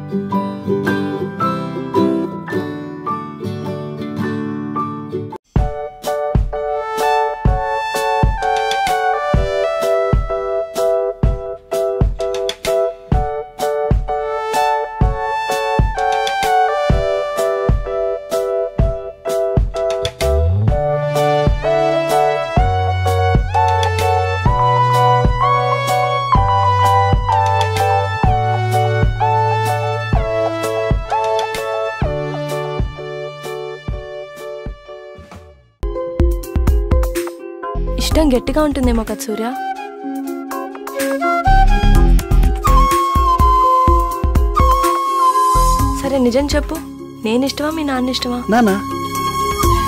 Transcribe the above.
ఇష్టం గట్టిగా ఉంటుందేమో కదా సూర్య. సరే నిజం చెప్పు, నేను ఇష్టమా మీ నాన్న ఇష్టమా? నాన్న.